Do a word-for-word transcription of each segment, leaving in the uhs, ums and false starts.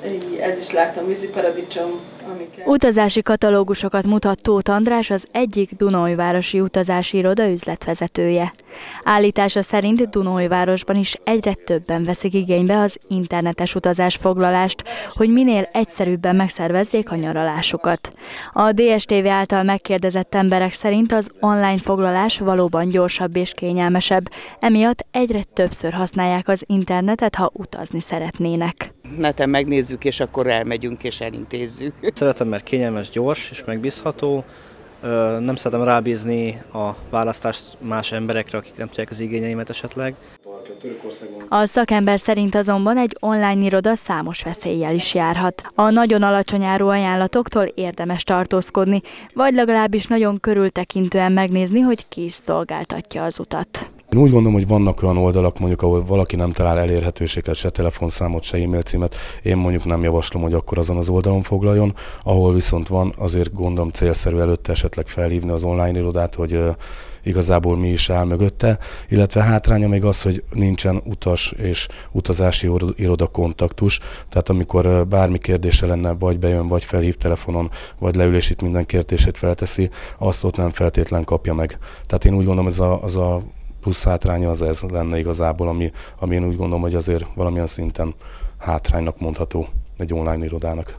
ez is láttam, víziparadicsom. Amiket... Utazási katalógusokat mutat Tóth András, az egyik Dunaújvárosi utazási iroda üzletvezetője. Állítása szerint Dunaújvárosban is egyre többen veszik igénybe az internetes utazásfoglalást, hogy minél egyszerűbben megszervezzék a nyaralásukat. A dé es té vé által megkérdezett emberek szerint az online foglalás valóban gyorsabb és kényelmesebb, emiatt egyre többször használják az internetet, ha utazni szeretnének. Neten megnézzük, és akkor elmegyünk és elintézzük. Szeretem, mert kényelmes, gyors és megbízható. Nem szeretem rábízni a választást más emberekre, akik nem tudják az igényeimet esetleg. A szakember szerint azonban egy online iroda számos veszéllyel is járhat. A nagyon alacsony áru ajánlatoktól érdemes tartózkodni, vagy legalábbis nagyon körültekintően megnézni, hogy ki is szolgáltatja az utat. Én úgy gondolom, hogy vannak olyan oldalak, mondjuk, ahol valaki nem talál elérhetőséget, se telefonszámot, se e-mail címet. Én mondjuk nem javaslom, hogy akkor azon az oldalon foglaljon. Ahol viszont van, azért gondolom célszerű előtte esetleg felhívni az online irodát, hogy uh, igazából mi is áll mögötte. Illetve hátránya még az, hogy nincsen utas és utazási iroda kontaktus. Tehát amikor uh, bármi kérdése lenne, vagy bejön, vagy felhív telefonon, vagy leül és itt minden kérdését felteszi, azt ott nem feltétlen kapja meg. Tehát én úgy gondolom, ez a, az a plusz hátránya az ez lenne igazából, ami, ami én úgy gondolom, hogy azért valamilyen szinten hátránynak mondható egy online irodának.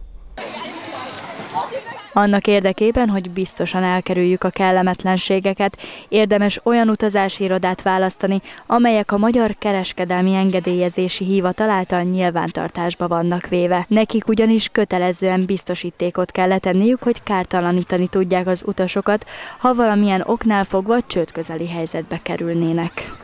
Annak érdekében, hogy biztosan elkerüljük a kellemetlenségeket, érdemes olyan utazási irodát választani, amelyek a Magyar Kereskedelmi Engedélyezési Hivatal által nyilvántartásba vannak véve. Nekik ugyanis kötelezően biztosítékot kell letenniük, hogy kártalanítani tudják az utasokat, ha valamilyen oknál fogva csődközeli helyzetbe kerülnének.